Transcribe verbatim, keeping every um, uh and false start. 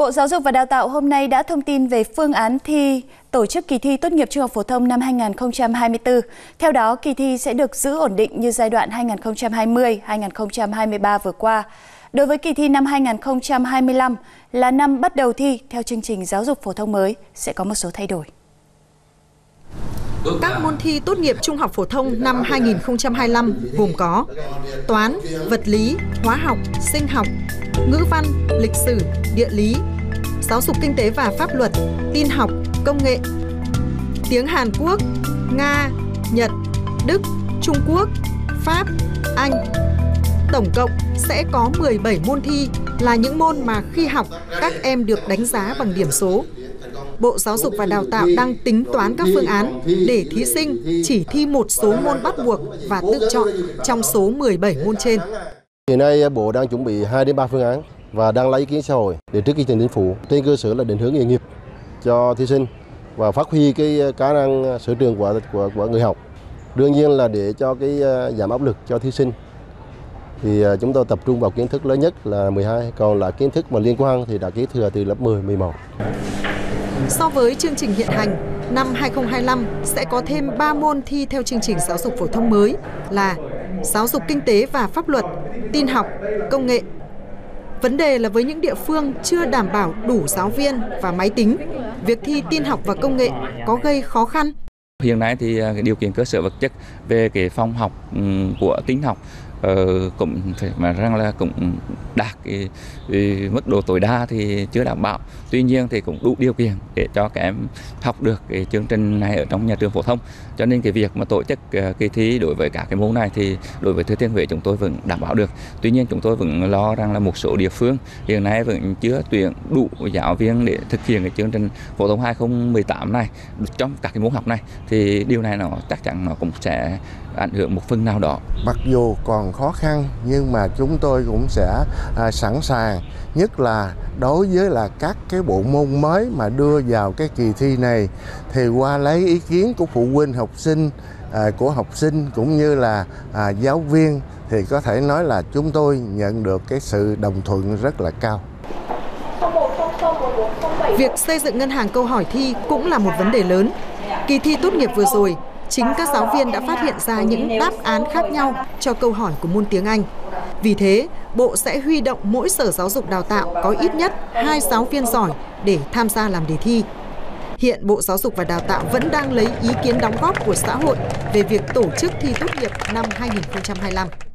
Bộ Giáo dục và Đào tạo hôm nay đã thông tin về phương án thi tổ chức kỳ thi tốt nghiệp trung học phổ thông năm hai nghìn không trăm hai mươi tư. Theo đó, kỳ thi sẽ được giữ ổn định như giai đoạn hai nghìn không trăm hai mươi đến hai nghìn không trăm hai mươi ba vừa qua. Đối với kỳ thi năm hai nghìn không trăm hai mươi lăm là năm bắt đầu thi theo chương trình giáo dục phổ thông mới sẽ có một số thay đổi. Các môn thi tốt nghiệp trung học phổ thông năm hai nghìn không trăm hai mươi lăm gồm có toán, vật lý, hóa học, sinh học, ngữ văn, lịch sử, địa lý, giáo dục kinh tế và pháp luật, tin học, công nghệ, tiếng Hàn Quốc, Nga, Nhật, Đức, Trung Quốc, Pháp, Anh. Tổng cộng sẽ có mười bảy môn thi là những môn mà khi học các em được đánh giá bằng điểm số. Bộ Giáo dục và Đào tạo đang tính toán các phương án để thí sinh chỉ thi một số môn bắt buộc và tự chọn trong số mười bảy môn trên. Hiện nay Bộ đang chuẩn bị hai đến ba phương án và đang lấy ý kiến xã hội để trước khi trình chính phủ, trên cơ sở là định hướng nghề nghiệp cho thí sinh và phát huy cái khả năng sở trường của, của của người học. Đương nhiên là để cho cái giảm áp lực cho thí sinh thì chúng tôi tập trung vào kiến thức lớn nhất là mười hai, còn là kiến thức mà liên quan thì đã kế thừa từ lớp mười, mười một. So với chương trình hiện hành, năm hai nghìn không trăm hai mươi lăm sẽ có thêm ba môn thi theo chương trình giáo dục phổ thông mới là giáo dục kinh tế và pháp luật, tin học, công nghệ. Vấn đề là với những địa phương chưa đảm bảo đủ giáo viên và máy tính, việc thi tin học và công nghệ có gây khó khăn. Hiện nay thì điều kiện cơ sở vật chất về cái phòng học của tin học Uh, cũng phải mà rằng là cũng đạt cái, cái mức độ tối đa thì chưa đảm bảo. Tuy nhiên thì cũng đủ điều kiện để cho các em học được cái chương trình này ở trong nhà trường phổ thông. Cho nên cái việc mà tổ chức uh, kỳ thi đối với các cái môn này thì đối với Thừa Thiên Huế chúng tôi vẫn đảm bảo được. Tuy nhiên chúng tôi vẫn lo rằng là một số địa phương hiện nay vẫn chưa tuyển đủ giáo viên để thực hiện cái chương trình phổ thông hai nghìn không trăm mười tám này trong các cái môn học này, thì điều này nó chắc chắn nó cũng sẽ ảnh hưởng một phần nào đó. Mặc dù còn khó khăn nhưng mà chúng tôi cũng sẽ à, sẵn sàng, nhất là đối với là các cái bộ môn mới mà đưa vào cái kỳ thi này thì qua lấy ý kiến của phụ huynh học sinh, à, của học sinh cũng như là à, giáo viên thì có thể nói là chúng tôi nhận được cái sự đồng thuận rất là cao. Việc xây dựng ngân hàng câu hỏi thi cũng là một vấn đề lớn. Kỳ thi tốt nghiệp vừa rồi, chính các giáo viên đã phát hiện ra những đáp án khác nhau cho câu hỏi của môn tiếng Anh. Vì thế, Bộ sẽ huy động mỗi sở giáo dục đào tạo có ít nhất hai giáo viên giỏi để tham gia làm đề thi. Hiện Bộ Giáo dục và Đào tạo vẫn đang lấy ý kiến đóng góp của xã hội về việc tổ chức thi tốt nghiệp năm hai nghìn không trăm hai mươi lăm.